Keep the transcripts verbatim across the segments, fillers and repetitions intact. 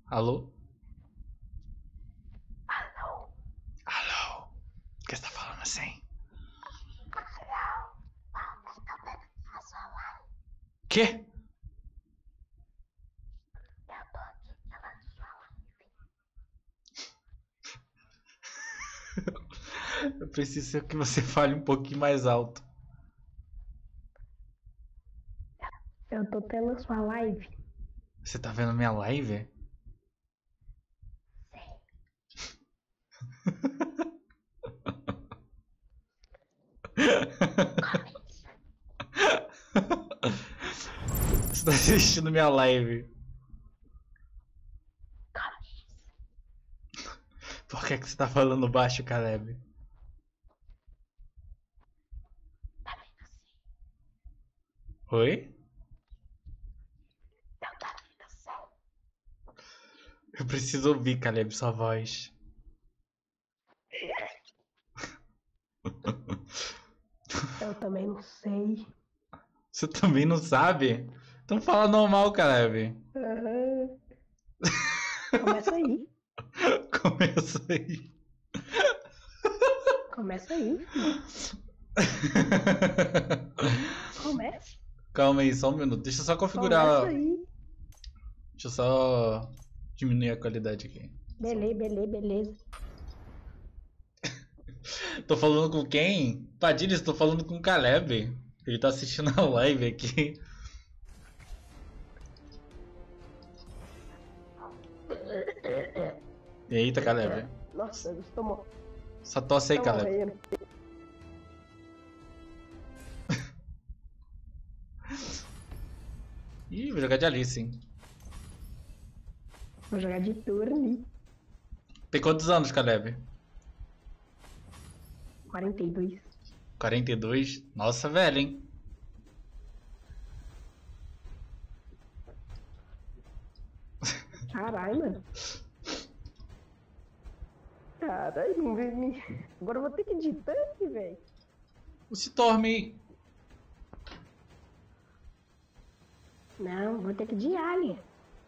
Alô? Alô? Alô? Por que você tá falando assim? Alô? Alguém tá vendo a sua live? Quê? Eu tô aqui pela sua live. Eu preciso que você fale um pouquinho mais alto. Eu tô pela sua live. Você tá vendo minha live? Você tá assistindo minha live? Por que, que você tá falando baixo, Caleb? Oi? Eu tá vendo céu. Eu preciso ouvir, Caleb, sua voz. Eu também não sei. Você também não sabe? Então fala normal, Caleb. Uhum. Começa aí. Começa aí. Começa aí, filho. Começa. Calma aí, só um minuto. Deixa eu só Começa configurar. aí. Deixa eu só diminuir a qualidade aqui. Beleza, beleza, beleza. Tô falando com quem? Padilha, estou falando com o Caleb. Ele tá assistindo a live aqui. Eita, Caleb. Nossa, eu estou, mo Só tosse aí, estou Caleb. morrendo. Ih, vou jogar de Alice, hein? Vou jogar de turno. Tem quantos anos, Caleb? quarenta e dois. quarenta e dois? Nossa, velho, hein? Caralho, mano. Caralho, não vem me. Agora eu vou ter que ir de tanque, velho. Se torme aí. Não, vou ter que ir de alien.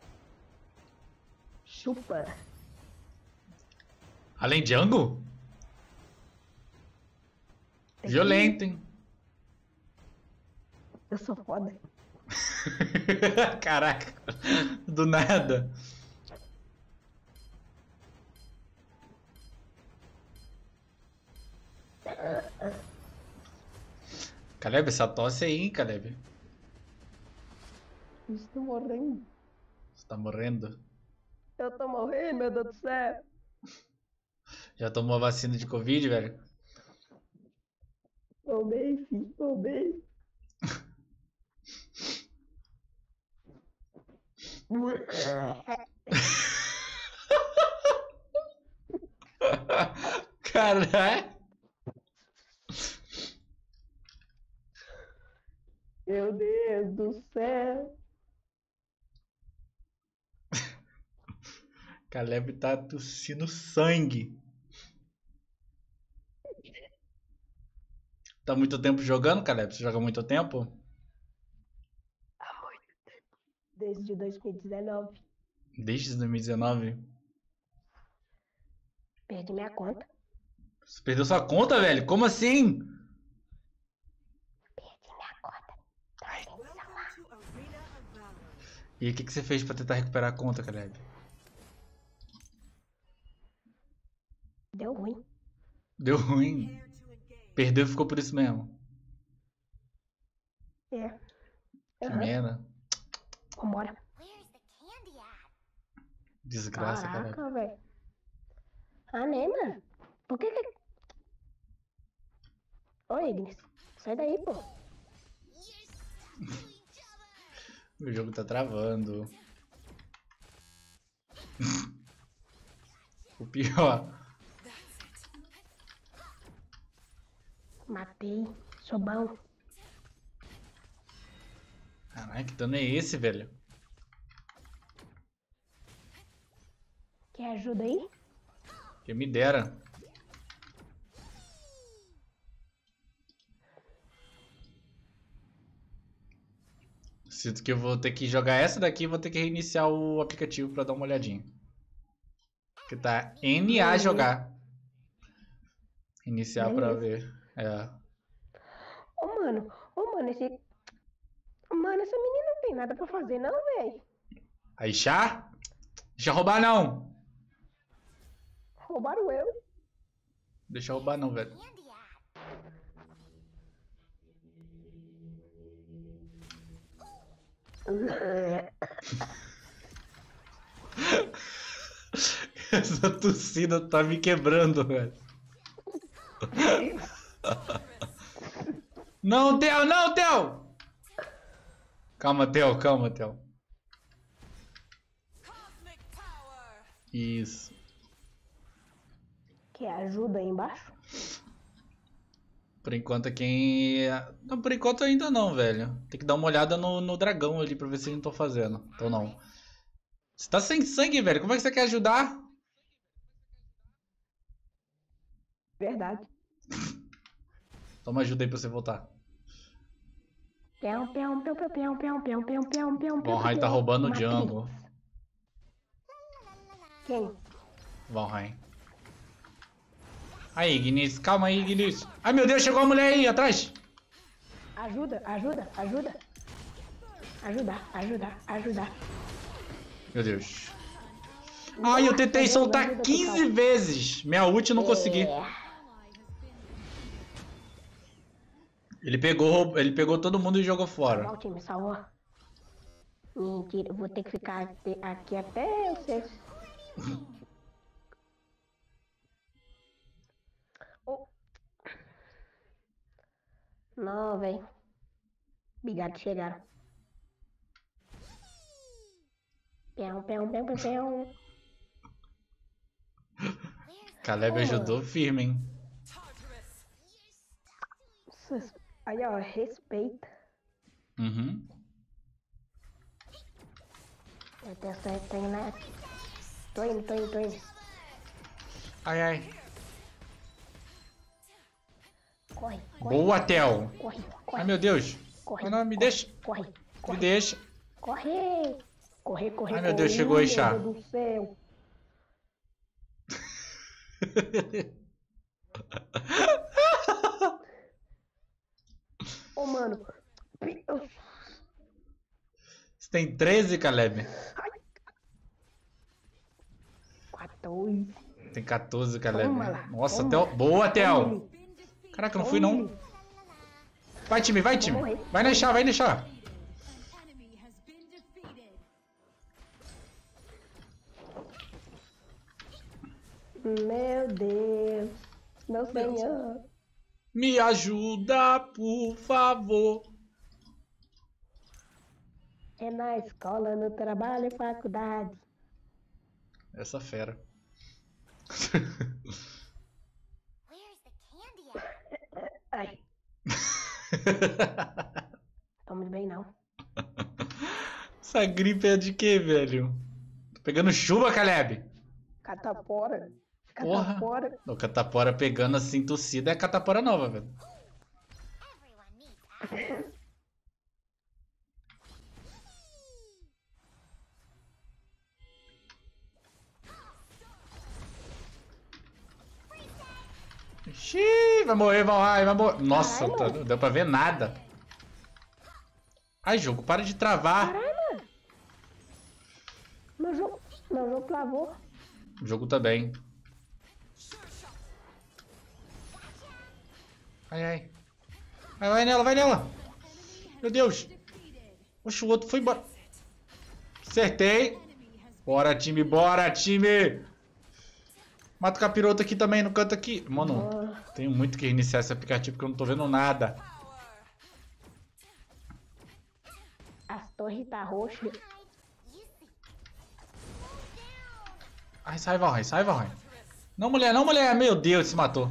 Chupa. Além de Django? Tem Violento, hein? que- Eu sou foda. Caraca. Do nada. Caleb, essa tosse aí, hein, Caleb? Estou morrendo. Você tá morrendo? Eu tô morrendo, meu Deus do céu. Já tomou a vacina de Covid, velho? Tomei, filho, tomei. Caralho. Meu Deus do céu. Caleb tá tossindo sangue. Tá muito tempo jogando, Caleb? Você joga muito tempo? Há muito tempo. Desde dois mil e dezenove. Desde dois mil e dezenove? Perdi minha conta. Você perdeu sua conta, velho? Como assim? Perdi minha conta. Ai. Tá sem celular. E o que, que você fez pra tentar recuperar a conta, Caleb? Deu ruim. Deu ruim. Perdeu e ficou por isso mesmo. É. Que Aham. merda. Vambora. Desgraça, Caleb. Caraca, velho. Ah, nem, mano. Por que que... Ô, Ignis. Sai daí, pô. O jogo tá travando. O pior. Matei. Sou bom. Caralho, que dano é esse, velho? Quer ajuda aí? Que me dera. Sinto que eu vou ter que jogar essa daqui e vou ter que reiniciar o aplicativo pra dar uma olhadinha. Que tá N A Beleza. jogar. Iniciar pra Beleza. ver. É. Ô, mano, ô, mano, esse. Mano, essa menina não tem nada pra fazer, não, velho. Aí, chá? Deixa eu roubar não. Roubaram eu. Deixa eu roubar não, velho. Essa tossida tá me quebrando, velho. Não, Theo, não, Theo! Calma, Theo, calma, Theo. Isso. Quer ajuda aí embaixo? Por enquanto quem... Não, por enquanto ainda não, velho. Tem que dar uma olhada no, no dragão ali pra ver se eles não estão fazendo. Então não. Você tá sem sangue, velho. Como é que você quer ajudar? Verdade. Toma ajuda aí pra você voltar. Peão, peão, peão, peão, peão, peão, peão, peão, peão, peão, Valheim tá roubando o Matrix. jungle. Quem? Valheim. Aí, Ignis. Calma aí, Ignis. Ai, meu Deus, chegou a mulher aí, atrás. Ajuda, ajuda, ajuda. Ajuda, ajuda, ajuda. Meu Deus. Ai, eu tentei Ajuda, soltar ajuda, quinze pessoal. vezes. Minha ult eu não consegui. É. Ele pegou, ele pegou todo mundo e jogou Salvar fora. o time, salvou. Mentira, eu vou ter que ficar aqui- aqui até você. Oh. Não, velho. Obrigado, chegaram. Peão, peão, peão, peão, peão. Caleb Ô, ajudou firme, hein? Sus- Aí, ó, respeita. Uhum. Eu tenho certo, tenho, né? Tô indo, tô indo, tô indo. Ai, ai. Corre, corre, Boa, Theo. corre, corre. Ai, meu Deus. Corre, Ah, não, me corre, deixa. Corre, Me corre, deixa. corre. Corre, corre, Ai, meu corre. Deus, chegou aí, Meu Chá. Deus do céu. Ô, mano. Eu- Você tem treze, Caleb? quatorze. Tem quatorze, Caleb. Toma lá, Nossa, toma. Theo. Boa, Theo. Tome. Caraca, eu não fui, não. Tome. Vai, time, vai, time. Vai deixar, vai deixar. Meu Deus. Meu senhor. Me ajuda, por favor. É na escola, no trabalho e faculdade. Essa fera. Ai, estamos bem não. Essa gripe é de quê, velho? Tô pegando chuva, Caleb. Catapora. Porra. Catapora. O catapora pegando assim, tossida, é catapora nova, velho. Xiii, vai morrer, Valheim, vai morrer. Nossa, Caralho, tá- mano. não deu pra ver nada. Ai, jogo, para de travar. Caralho, mano. Meu jogo, meu jogo travou. O jogo tá bem. Ai, ai. Vai, vai nela, vai nela. Meu Deus. Oxe, o outro foi embora. Acertei. Bora, time, bora, time. Mata o capiroto aqui também, no canto aqui. Mano, Boa. tenho muito que reiniciar esse aplicativo porque eu não tô vendo nada. As torres tá roxa. Ai, sai, Valheim, sai, Valheim. Não, mulher, não, mulher. Meu Deus, se matou.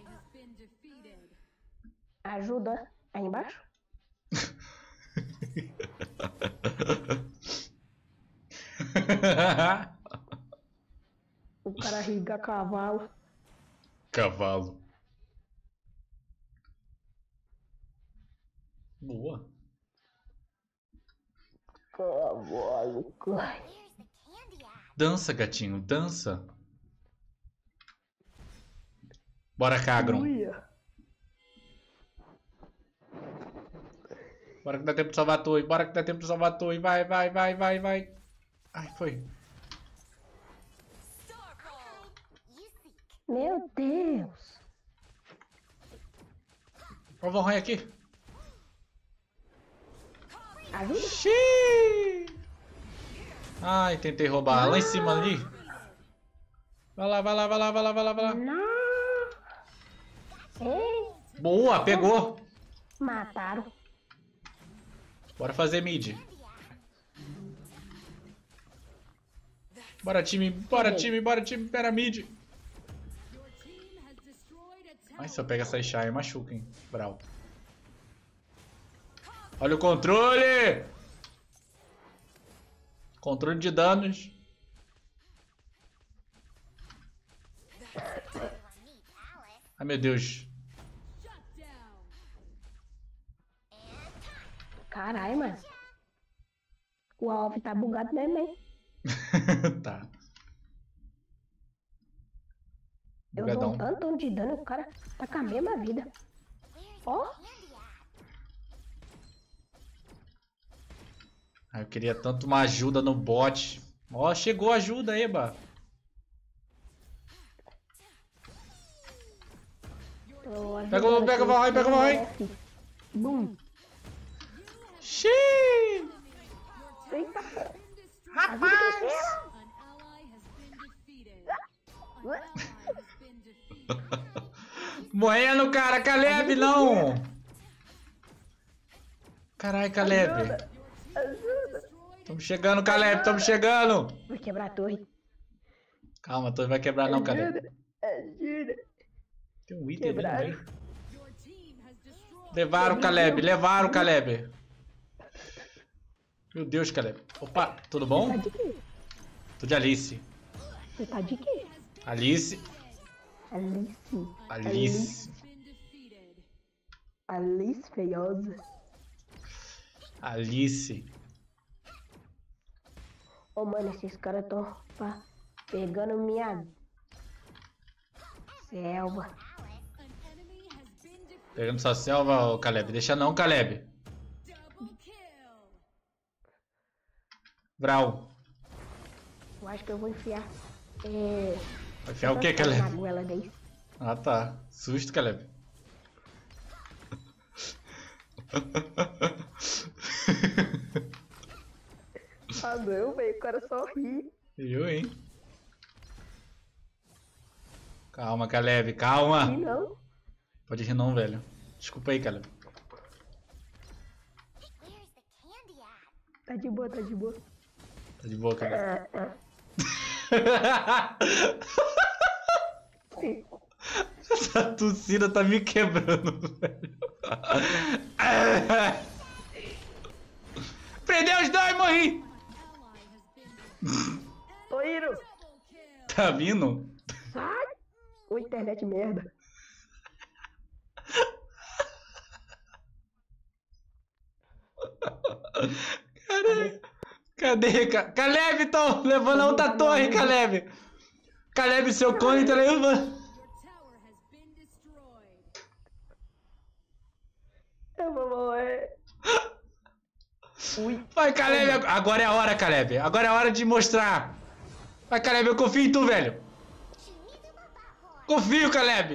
Ajuda. Aí embaixo? O cara riga cavalo. Cavalo. Boa. Cavalo, Dança, gatinho, dança. Bora, Cagron. Bora que dá tempo de salvar a torre. Bora que dá tempo de salvar a torre. Vai, vai, vai, vai, vai. Ai, foi. Meu Deus. Ó o Von Rey aqui. Ajuda. Xiii. Ai, tentei roubar. Lá em cima ali. Vai lá, vai lá, vai lá, vai lá, vai lá, vai lá. Não. Ei, Boa, pegou. mataram. Bora fazer mid. Bora, time, bora, time, bora, time, pera mid. Ai, se eu pegar essa Ishai, machuca, hein. Brau. Olha o controle! Controle de danos. Ai, meu Deus. Caralho, mano. O Alf tá bugado mesmo, hein? Tá. Eu dou Bugadão. um tanto de dano, o cara tá com a mesma vida. Ó. Ah, eu queria tanto uma ajuda no bot. Ó, chegou a ajuda, Eba. Pega o pega o Von Rey, pega o Von Rey. Bum. Xiii. Eita. Rapaz. Morrendo, cara. Caleb, não. Caralho, Caleb. Ajuda. Tamo chegando, Caleb. Tamo chegando. Vai quebrar a torre. Calma, a torre vai quebrar não, Caleb. Ajuda. Ajuda. Tem um item ali no Quebraram. meio. Levaram o Caleb. Levaram o Caleb. Meu Deus, Caleb. Opa, tudo bom? Tá de quê? Tô de Alice. Você tá de quê? Alice. Alice. Alice. Alice feiosa. Alice. Ô, mano, esses caras tão pá, pegando minha selva. Pegando sua selva, ô, Caleb. Deixa não, Caleb. Vral. Eu acho que eu vou enfiar. É. Vai enfiar o que, Na Caleb? goela dele. Ah, tá. Susto, Caleb. Ah, não, velho, o cara só ri. Eu, hein? Calma, Caleb, calma. Ri não. Pode rir não, velho. Desculpa aí, Caleb. Tá de boa, tá de boa. Tá de boa, Caleb. Ah, ah. Sim. Essa tossida tá me quebrando, velho. Prendeu os dois, morri! Tô indo. Tá vindo? Sai. Ô, internet merda. Cadê? Cadê? Ca- Caleb, tô levando a outra torre, Caleb. Caleb, seu cone tá levando. Eu vou morrer. Ui. Vai, Caleb, agora é a hora, Caleb. Agora é a hora de mostrar. Vai, Caleb, eu confio em tu, velho. Confio, Caleb.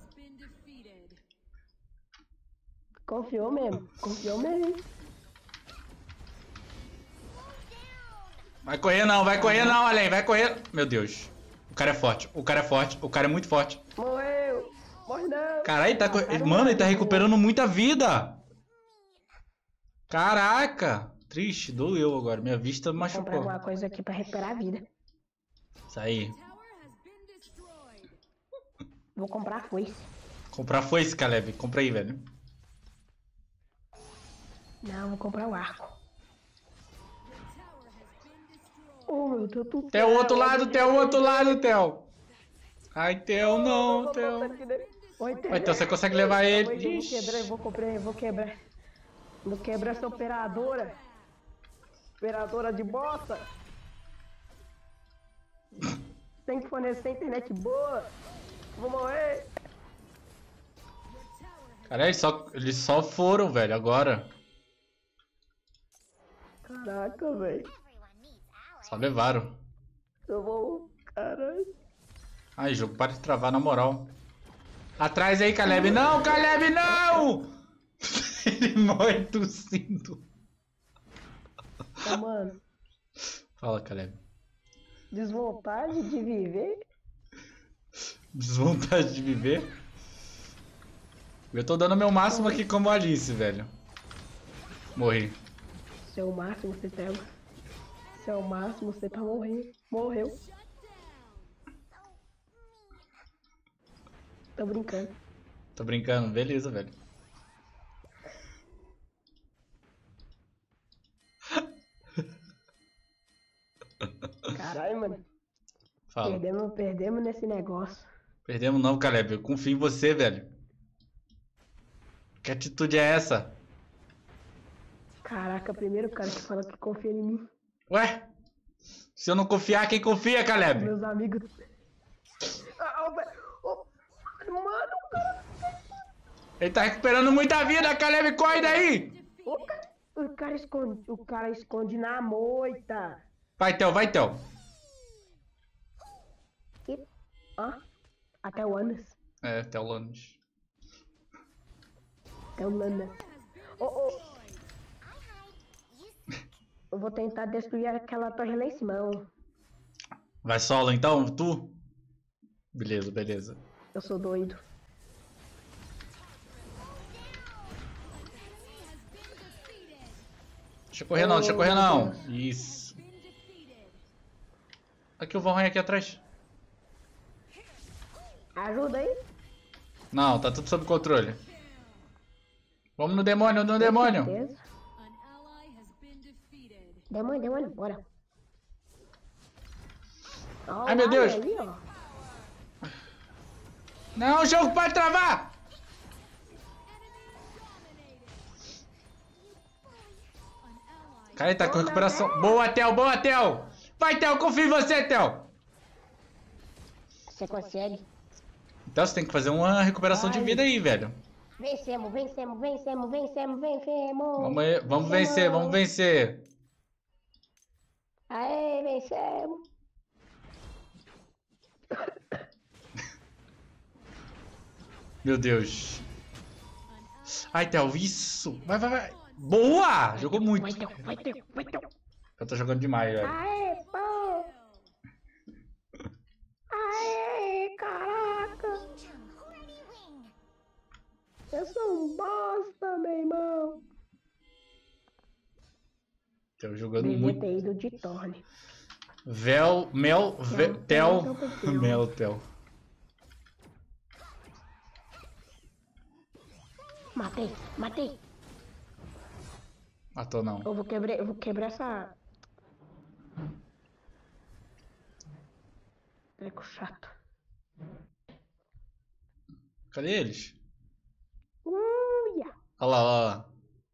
Confiou mesmo. Confiou mesmo. Vai correr não, vai correr não, Além, vai correr. Meu Deus. O cara é forte, o cara é forte, o cara é muito forte. Morreu. Morre não. Caralho, ele tá, co- ele- mano, ele tá recuperando muita vida. Caraca. Triste, doeu agora. Minha vista Vou comprar machucou. alguma coisa aqui pra recuperar a vida. Isso aí. Vou comprar foice. Comprar foice, Caleb. Compra aí, velho. Não, vou comprar o arco. Oh, meu Deus do céu. Tem o outro lado, tem o outro lado, Theo. Ai, Theo, não, Vou Theo. botar aqui dentro. Oi, Theo. Vai, Theo, você consegue levar ele? Depois eu vou Ixi. quebrar, eu vou quebrar, eu vou quebrar. Vou quebrar essa operadora. Operadora de bosta. Tem que fornecer internet boa. Vou morrer. Cara, eles só, eles só foram, velho, agora. Caraca, velho. Só levaram. Eu vou... Caralho. Ai, jogo, para de travar, na moral. Atrás aí, Caleb. Não, Caleb, não! Ele morre tossindo. Ô, mano. Fala, Caleb. Desvontade de viver? Desvontade de viver? Eu tô dando meu máximo aqui como Alice, velho. Morri. Seu máximo, você tá... Seu máximo, você tá morrendo. Morreu. Tô brincando. Tô brincando, beleza, velho. Caralho, mano. Fala. Perdemos, perdemos nesse negócio. Perdemos não, Caleb. Eu confio em você, velho. Que atitude é essa? Caraca, primeiro cara que fala que confia em mim. Ué? Se eu não confiar, quem confia, Caleb? Meus amigos. Ah, velho. Oh, mano, o cara. Ele tá recuperando muita vida, Caleb. Corre daí! O cara, o cara esconde. O cara esconde na moita. Vai, Theo, vai, Theo. Que? Ó. Até o Anas. É, Theo Lanes. Até o Lana. Oh, oh. Eu vou tentar destruir aquela torre lá em cima. Ó. Vai solo então, tu? Beleza, beleza. Eu sou doido. Deixa eu correr não, deixa eu correr não. Isso. Aqui o Valheim aqui atrás. Ajuda aí. Não, tá tudo sob controle. Vamos no demônio, no demônio. Certeza. Demônio, demônio, bora. Oh, Ai, meu Deus. aí, ó. Não, o jogo pode travar. Cara, ele tá com recuperação. Boa, Theo, boa, Theo. Vai, Theo, confio em você, Theo. Você consegue. Então você tem que fazer uma recuperação de Ai. vida aí, velho. Vencemos, vencemos, vencemos, vencemos, vencemos. Vamos, aí, vamos vencer, vamos vencer. Aê, vencemos. Meu Deus. Ai, Theo, isso. Vai, vai, vai. Boa! Jogou muito. Vai, Theo, vai, Theo, vai, Theo. Eu tô jogando demais, velho. Aê, pô. Aê, caraca. Eu sou um bosta, meu irmão. Tô jogando Devia muito. ter ido de torne. Vel, Mel, Ve, Tel, Mel, Tel. Matei, matei. Matou não. Eu vou quebrar, eu vou quebrar essa... Treco chato. Cadê eles? Uia. Olha lá, olha lá.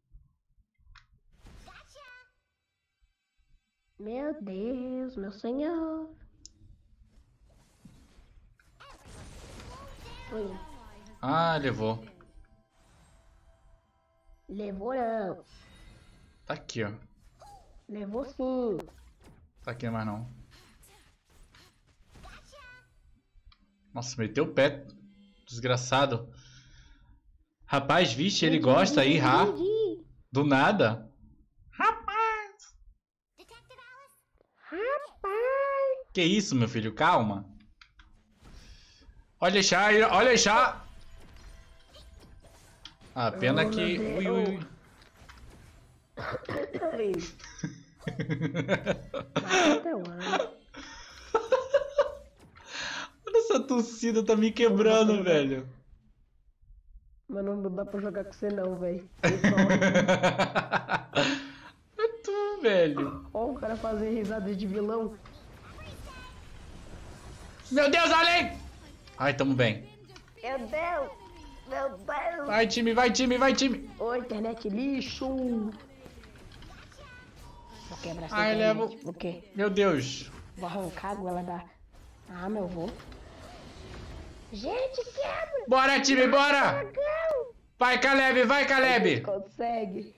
Meu Deus, meu senhor. Oi. Ah, levou. Levou não. Tá aqui, ó. Levou sim. Tá aqui mais não. Nossa, meteu o pé. Desgraçado. Rapaz, vixe, ele gosta aí, Ra. Do nada. Rapaz. Rapaz. Que isso, meu filho? Calma. Olha já, olha já. Ah, pena Oh, que... meu Ui, Deus. ui, ui. Até o ano. Olha essa tossida, tá me quebrando, velho. Mas não dá pra jogar com você não, velho. É tu, velho. Ó o cara fazer risada de vilão. Meu Deus, além! Ai, tamo bem. Meu Deus. Meu Deus. Vai, time, vai, time, vai, time. Ô, internet lixo. Vou quebrar essa Ai, internet. levo... O quê? Meu Deus. Vou arrancar a goela da... Ah, meu vô. Gente, quebra! Bora, time, bora! Dragão! Vai, Caleb, vai, A gente Caleb! consegue.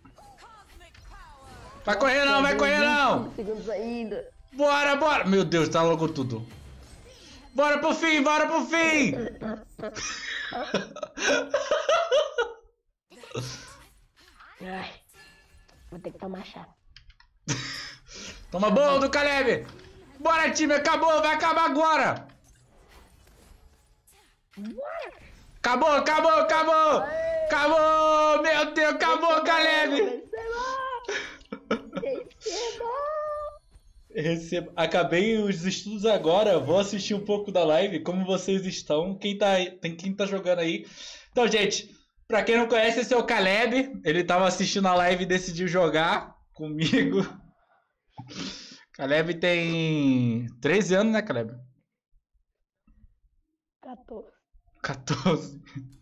Vai correr não, vai correr não! vinte segundos ainda. Bora, bora! Meu Deus, tá louco tudo. Bora pro fim, bora pro fim! Ai, vou ter que tomar chá. Toma bom do Caleb! Bora, time, acabou, vai acabar agora! Acabou, acabou, acabou! Acabou! Meu Deus, acabou, Caleb! Receba! Recebo. Acabei os estudos agora, vou assistir um pouco da live, como vocês estão, quem tá, aí- tem quem tá jogando aí. Então, gente, pra quem não conhece, esse é o Caleb, ele tava assistindo a live e decidiu jogar comigo. Caleb tem treze anos, né, Caleb? quatorze. quatorze.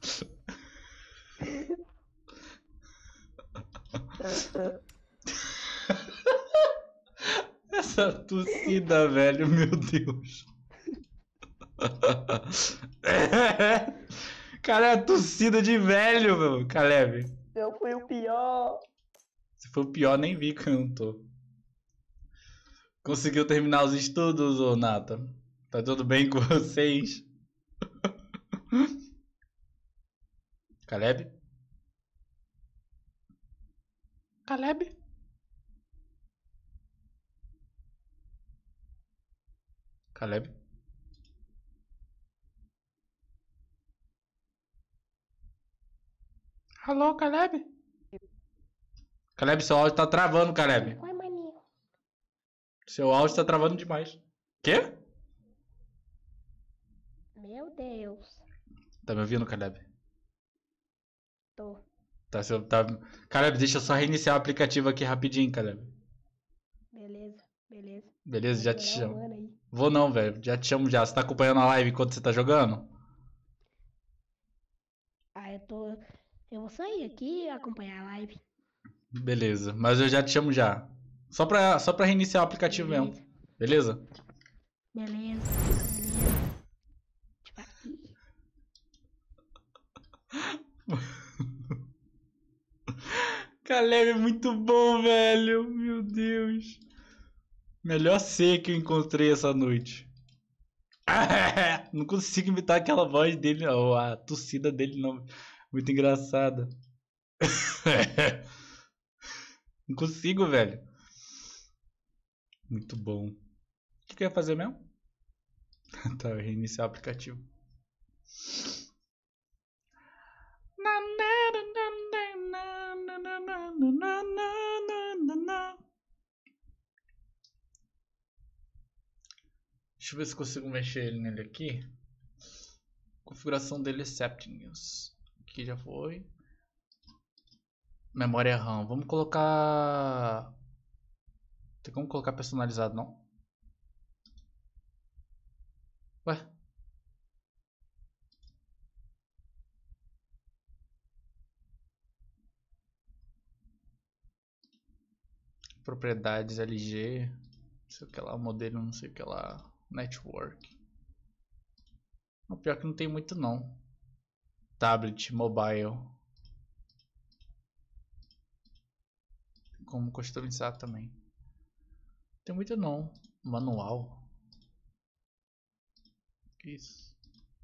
Essa tossida, velho, meu Deus. Cara, é a tossida de velho, meu, Caleb. Eu fui o pior. Se for o pior, nem vi que eu não tô. Conseguiu terminar os estudos, ô Nata? Tá tudo bem com vocês? Caleb? Caleb? Caleb? Alô, Caleb? Caleb, seu áudio tá travando, Caleb. Oi, maninho. Seu áudio tá travando demais. Quê? Meu Deus. Tá me ouvindo, Caleb? Tô. Tá, seu, tá... Caleb, deixa eu só reiniciar o aplicativo aqui rapidinho, Caleb. Beleza, beleza. Beleza, já te Vou chamo. um ano aí. Vou não, velho. Já te chamo já. Você tá acompanhando a live enquanto você tá jogando? Ah, eu tô. Eu vou sair aqui e acompanhar a live. Beleza, mas eu já te chamo já. Só pra, só pra reiniciar o aplicativo Beleza. mesmo. Beleza? Beleza, beleza. Tipo aqui. Caleb é muito bom, velho. Meu Deus. Melhor C que eu encontrei essa noite. Não consigo imitar aquela voz dele, ou a tossida dele, não. Muito engraçada. Não consigo, velho. Muito bom. O que que eu ia fazer mesmo? Tá, eu reiniciar o aplicativo. Deixa eu ver se consigo mexer ele nele aqui. Configuração dele é settings. Aqui já foi. Memória RAM. Vamos colocar... Tem como colocar personalizado, não? Ué? Propriedades L G. Não sei o que lá. Modelo não sei o que lá. Network. O pior que não tem muito não. Tablet, mobile. Tem como customizar também. Não tem muito não. Manual. Que isso?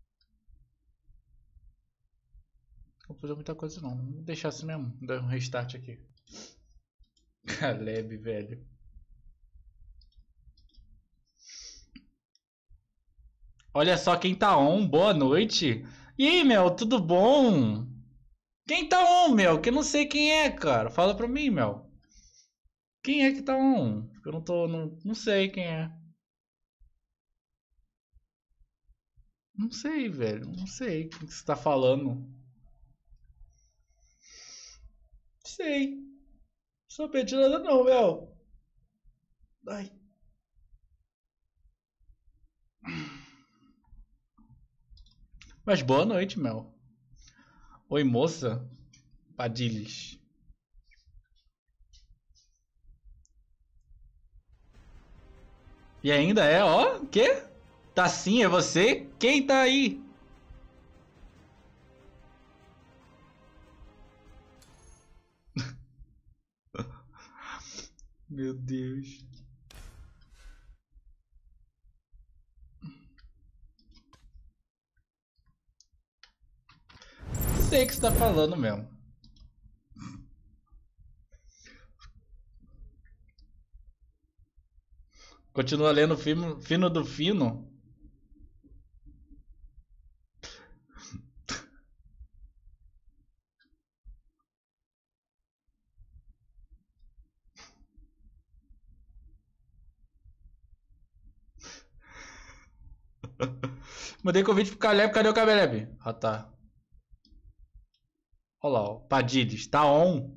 Não vou fazer muita coisa não. Vou deixar assim mesmo. Dar um restart aqui. Caleb, velho. Olha só quem tá on. Boa noite. E aí, Mel, tudo bom? Quem tá on, Mel? Que eu não sei quem é, cara. Fala pra mim, Mel. Quem é que tá on? Eu não tô... Não, não sei quem é. Não sei, velho. Não sei o que você tá falando. Não sei. Não sabia de nada não, Mel. Ai. Mas boa noite, Mel. Oi, moça. Padilhas. E ainda é, ó, quê? Tá sim, é você? Quem tá aí? Meu Deus. Sei que você tá falando mesmo. Continua lendo o fino, fino do fino. Mandei convite pro Caleb, cadê o Caleb? Ah, tá. Olha lá, ó. Padilhas, tá on.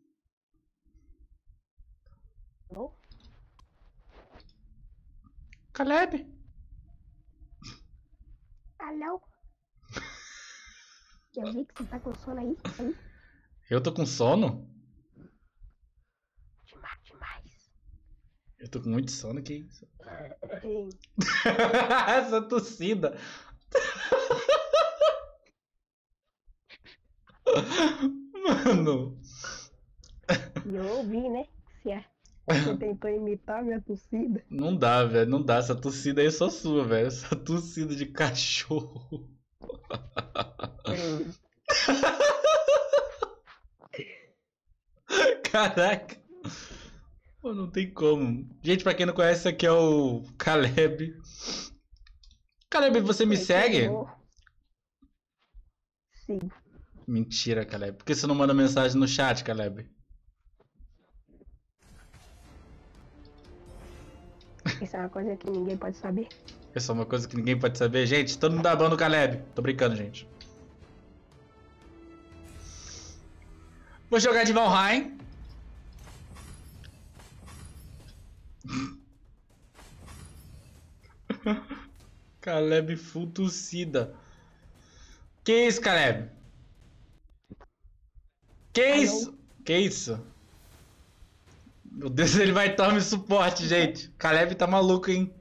Alô? Caleb. Alô? Eu vi que você tá com sono aí. aí. Eu tô com sono? Demais, demais. Eu tô com muito sono, que isso? Ei, Essa tossida. Mano. eu ouvi, né? Se a- Você tentou imitar minha tossida. Não dá, velho. Não dá. Essa tossida aí é só sua, velho. Essa tossida de cachorro. Ei, Caraca. Pô, não tem como. Gente, pra quem não conhece, esse aqui é o Caleb. Caleb, você me foi segue? pegou. Sigo. Mentira, Caleb. Por que você não manda mensagem no chat, Caleb? Isso é uma coisa que ninguém pode saber. Essa é uma coisa que ninguém pode saber. Gente, todo mundo dá ban no Caleb. Tô brincando, gente. Vou jogar de Valheim. Caleb full tossida. Que isso, Caleb? Que Alô? isso? Que isso? Meu Deus, ele vai tomar suporte, gente. Caleb tá maluco, hein?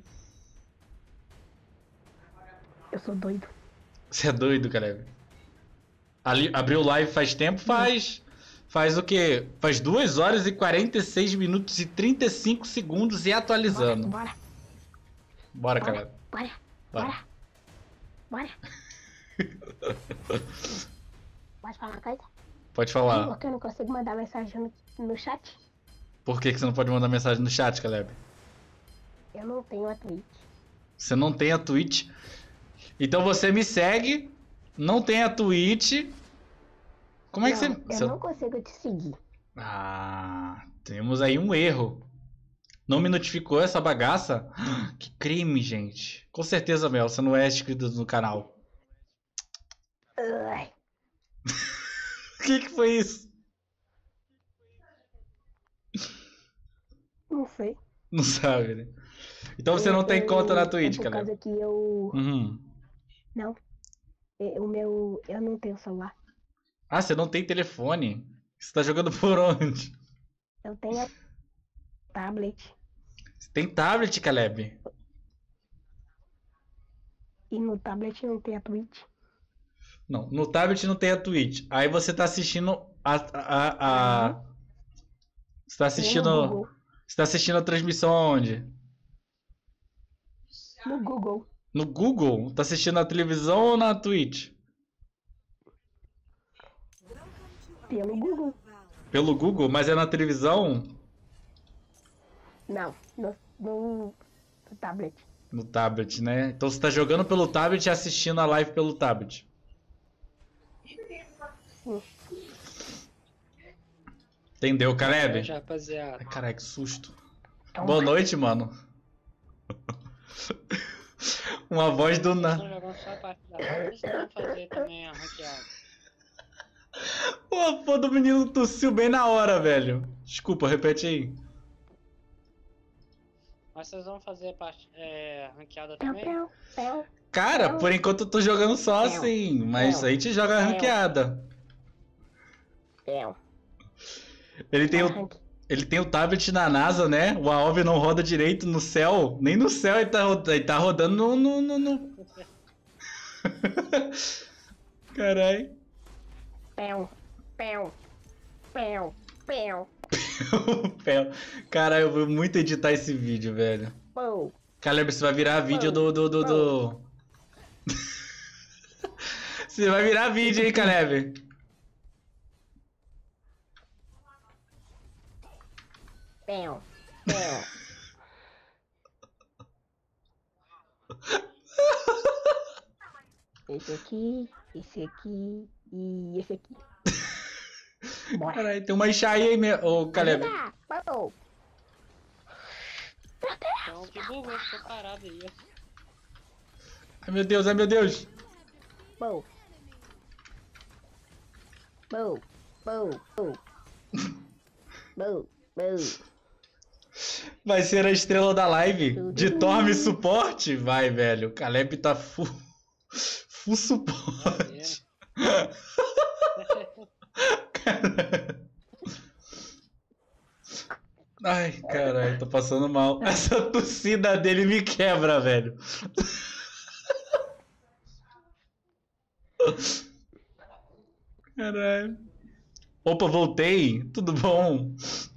Eu sou doido. Você é doido, Caleb. Ali, abriu live faz tempo? Faz. Faz o quê? Faz duas horas e quarenta e seis minutos e trinta e cinco segundos e atualizando. Bora, Bora, bora, Caleb. bora, Bora. bora. Bora. Pode falar uma coisa? Pode falar. Porque eu não consigo mandar mensagem no, no chat. Por que, que você não pode mandar mensagem no chat, Caleb? Eu não tenho a Twitch. Você não tem a Twitch. Então você me segue. Não tem a Twitch. Como é que Não, você. eu você- não consigo te seguir. Ah, temos aí um erro. Não me notificou essa bagaça? Que crime, gente. Com certeza, Mel, você não é inscrito no canal. Ai, O que, que foi isso? não sei. Não sabe, né? Então você não tem Eu- conta na é Twitch, por cara. causa que eu... Uhum. Não. É, O meu... Eu não tenho celular. Ah, você não tem telefone? Você tá jogando por onde? Eu tenho a tablet. Você tem tablet, Caleb? E no tablet não tem a Twitch. Não, no tablet não tem a Twitch. Aí você tá assistindo a. a, a... Você tá Nem assistindo. no Google. Você tá assistindo a transmissão aonde? No Google. No Google? Tá assistindo na televisão ou na Twitch? Pelo Google. Pelo Google, mas é na televisão? Não. No, no, no tablet. No tablet, né? Então você tá jogando pelo tablet e assistindo a live pelo tablet. Sim. Entendeu, Caleb? Hoje, rapaziada. Ai, caralho, que susto. Então, Boa noite, mano. Uma voz do Estão nada. jogando só a partida. Eles vão fazer também a ranqueada. Pô, pô, do menino tossiu bem na hora, velho. Desculpa, repete aí. Mas vocês vão fazer part... é, ranqueada Pel, também? pel, pel. Cara, por enquanto eu tô jogando só Não. assim, mas Não. aí te joga a Não. ranqueada. Pel. Ele tem, o, Arranque. Ele tem o tablet na NASA, né? O A O V não roda direito no céu. Nem no céu ele tá, ro- ele tá rodando no... no, no, no... Carai. Pão, pão, pão, pão, Fel. Cara, eu vou muito editar esse vídeo, velho. pão. Caleb, você vai virar vídeo do... do, do, do... Você vai virar vídeo, hein, Caleb? Pão, pão. Esse aqui, esse aqui e esse aqui. Bora. Caralho, tem uma enxaí aí, meu... Ô, Caleb. Ah, pão. Então, que bugou, ficou parado aí, ó. Ai, meu Deus, ai, meu Deus. Pão. Pão, pão, pão. Pão, pão. Vai ser a estrela da live de Torme suporte? Vai, velho. O Caleb tá full, full suporte. Ai, caralho, tô passando mal. Essa tossida dele me quebra, velho. Caralho. Opa, voltei. Tudo bom?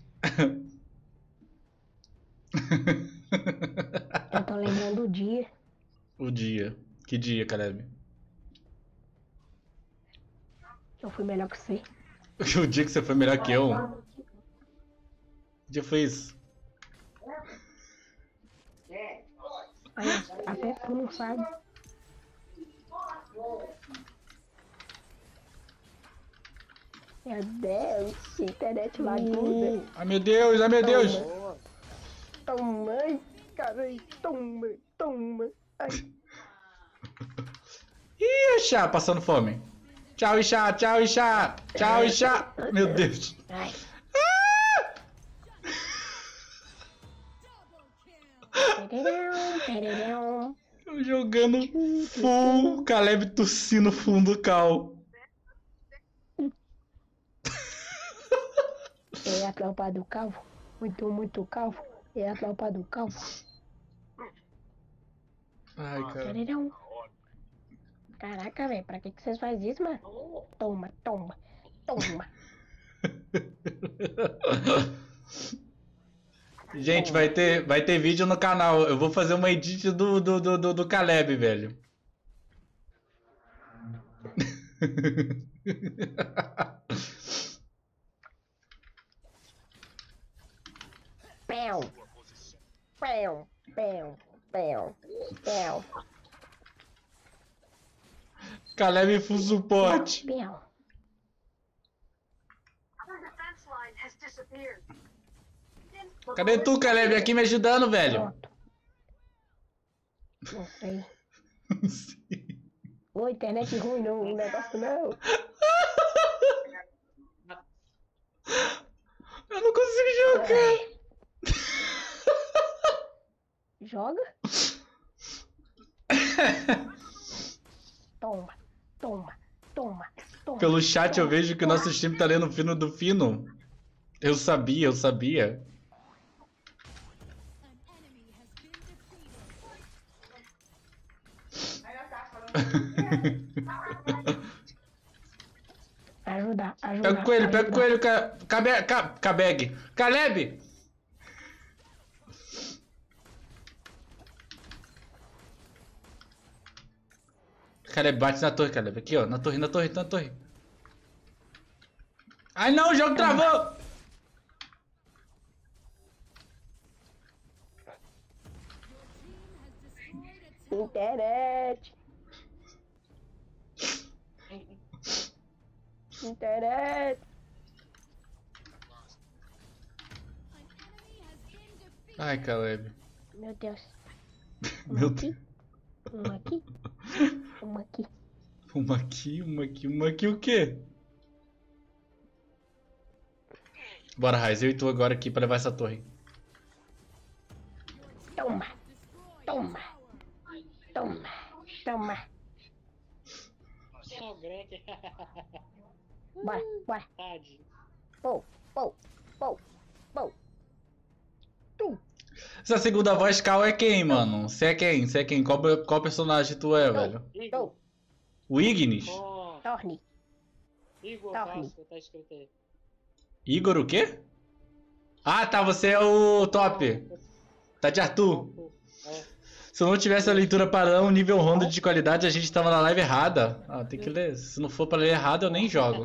Eu tô lembrando o dia. O dia. Que dia, Caleb? Que eu fui melhor que você. O dia que você foi melhor que eu? Que dia foi isso? Aí, até tu não sabe. Meu Deus, internet laguda. Ai, meu Deus, ai, meu Deus. Boa. Toma, ai, caralho, toma, toma. Ai, Ih, Ixá, passando fome. Tchau, Ixá, tchau, Ixá. Tchau, Ixá. Meu Deus. ai. Pererão, pererão. Eu jogando full. Caleb tossindo fundo cal. É a tropa do calvo. Muito, muito calvo. É a tropa do calvo. Ai, cara. Pererão. Caraca, velho, pra que que vocês fazem isso, mano? Toma, toma, toma. Gente, vai ter, vai ter vídeo no canal. Eu vou fazer uma edit do, do, do, do, do Caleb, velho. Pão. Pão, pão, pão, pão, Caleb full suporte. pão. Cadê tu, Caleb? Aqui me ajudando, velho. Pronto. Não sei. Não sei. Ô, internet ruim, não, o negócio não. Eu não consigo jogar. Joga? Toma, toma, toma, toma. Pelo chat eu toma, vejo que o nosso time tá lendo fino do fino. Eu sabia, eu sabia. Ajuda, ajuda. Pega o coelho, pega o ajuda. coelho, ca- cabe, ca, cabeg. Caleb! Caleb, bate na torre, Caleb. Aqui, ó. Na torre, na torre, na torre. Ai, não, o jogo travou! Internet. Internet. Ai, Caleb. Meu Deus. Meu Uma Deus. aqui, uma aqui, uma aqui. Uma aqui, uma aqui, uma aqui, o quê? Bora, Raiz. Eu e tu agora aqui pra levar essa torre. Toma, toma, toma, toma. Só o Greg. Bora, bora. Tadinho. Pou, pou, pou, Bom. Essa segunda voz Cal é quem, mano? Você é quem? Você é quem? Qual, qual personagem tu é, velho? Igor. O Ignis? Oh, Torne. Igor Torne. Vasco, tá escrito aí. Igor o quê? Ah, tá, você é o top. Tá de Arthur. É. Se eu não tivesse a leitura padrão, nível Honda de qualidade, a gente tava na live errada. Ah, tem que ler. Se não for pra ler errado, eu nem jogo.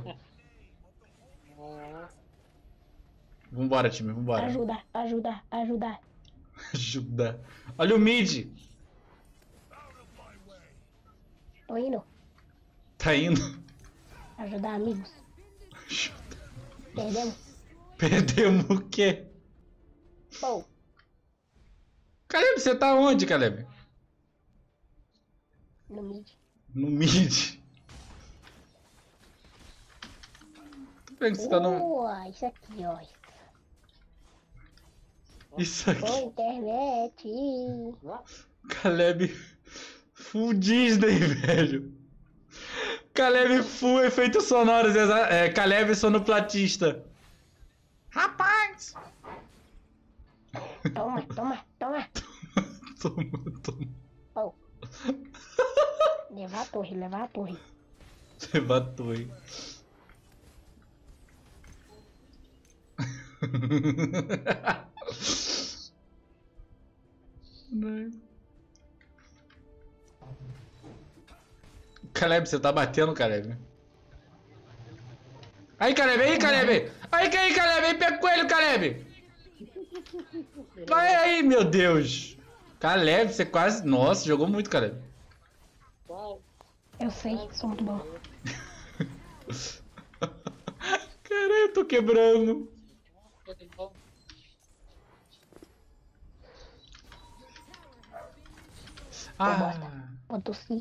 Ah, Vambora, time, vambora. Ajuda, ajuda, ajuda. Ajuda. Olha o mid. Tô indo. Tá indo. Ajudar amigos. Perdemos. Perdemos o quê? Bom. Caleb, você tá onde, Caleb? No mid. No mid. Tô vendo que você tá no... Boa, isso aqui, ó. Isso aqui. Boa internet. Caleb full Disney, velho. Caleb full efeitos sonoros. exa- É, Caleb sonoplatista. Rapaz! Toma, toma, toma. Toma, toma. Bom. Levar a torre, levar a torre. Você matou, hein? Caleb, você tá batendo, Caleb? Aí, Caleb, aí, Caleb! Aí, aí, Caleb, aí, pega o coelho, Caleb! Vai aí, meu Deus! Caleb, você quase... Nossa, jogou muito, Caleb. qual? Eu sei, sou muito bom. Caralho, eu tô quebrando. Tudo bom? Ah. Vou tossir.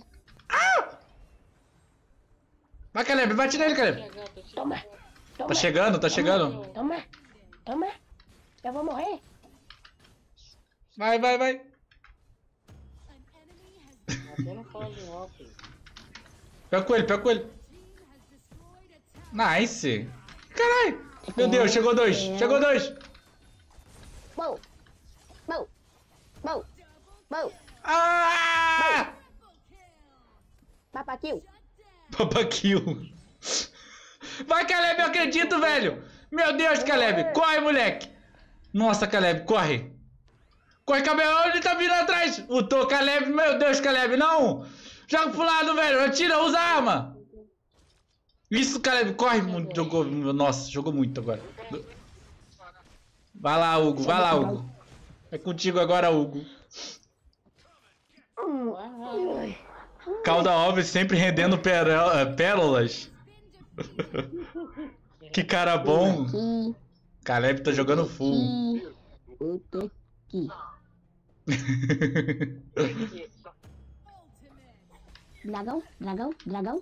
Vai, Caleb, bate nele, Caleb. Chegando, tô chegando. Toma, toma. Tá chegando, tá chegando. Toma, toma. Eu vou morrer. Vai, vai, vai. Até não fala de off. Pega o coelho, pega o coelho. Nice. Caralho. Meu Deus, chegou dois. Chegou dois. Bom, bom, bom, bom. Ah! Papa kill. Papa kill. Vai, Caleb, eu acredito, velho. Meu Deus, Caleb. Corre, moleque. Nossa, Caleb, corre. Corre, cabelo. Ele tá vindo atrás. Lutou, Caleb. Meu Deus, Caleb, não. Joga pro lado, velho. Atira, usa a arma. Isso, Caleb, corre. Jogou, nossa, jogou muito agora. Vai lá, Hugo. Vai lá, Hugo. É contigo agora, Hugo. Calda Alves sempre rendendo péro- pérolas. Que cara bom. Aqui, Caleb tá jogando full. aqui, outro aqui. Dragão, dragão, dragão.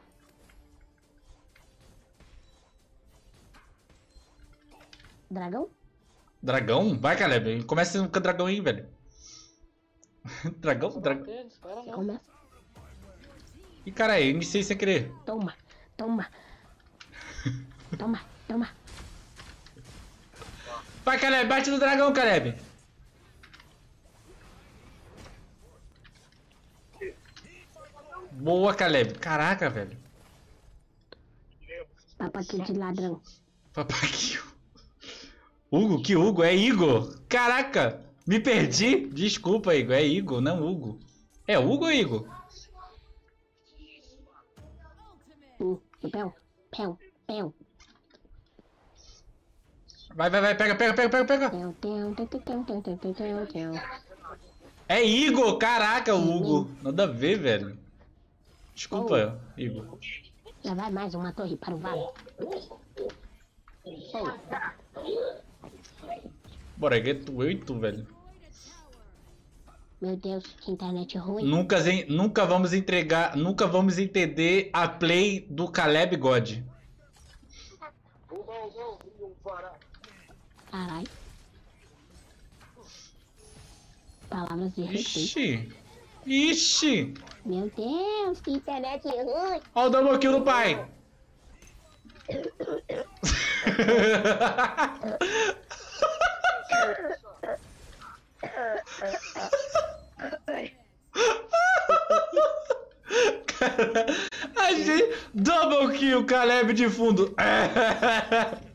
Dragão? Dragão? Vai, Caleb. Começa com o dragão aí, velho. Dragão? Dragão? Espera Você não. começa. Ih, caralho, iniciei sem querer. Toma, toma. Toma, toma. Vai, Caleb, bate no dragão, Caleb. Boa, Caleb. Caraca, velho. Papa kill de ladrão. Papaquio. Hugo? Que Hugo? É Igor. Caraca, me perdi. Desculpa, Igor. É Igor, não Hugo. É Hugo ou Igor? Hum, pão, pão, pão. Vai, vai, vai. Pega, pega, pega, pega, pega. Teu, teu, teu, teu, teu, teu, teu, teu, teu, teu. É Igor. Caraca, o Hugo. Nada a ver, velho. Desculpa, Igor. Já vai mais uma torre para o vale. Bora, get oito, velho. Meu Deus, que internet ruim. Nunca, zen- nunca vamos entregar, nunca vamos entender a play do Caleb God. Caralho. Palavras de respeito. Ixi. Ixi. Meu Deus, que internet ruim. Olha o double kill do pai. Cara, achei double kill, Caleb de fundo.